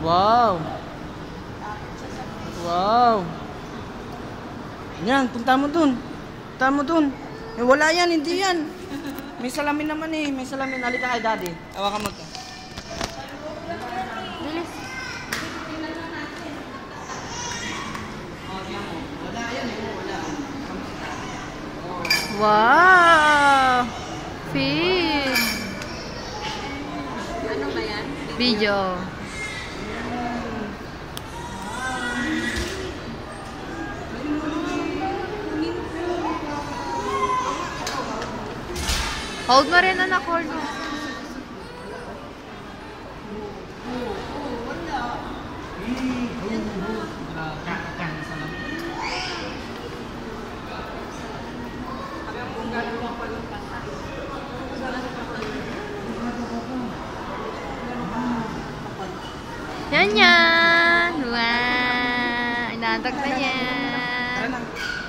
Wow. Wow. Yan, punta mo dun. Punta mo dun. Eh, wala yan, hindi yan. May salamin naman eh. May salamin. Halika kay daddy. Hawakan mo to. Bilis. Wala yan eh. Wala. Wow! Fish! Ano ba yan? Video. Hold mo rin, anak. Hold mo. Yan yan! Wow! Inaantok na yan! Tara na.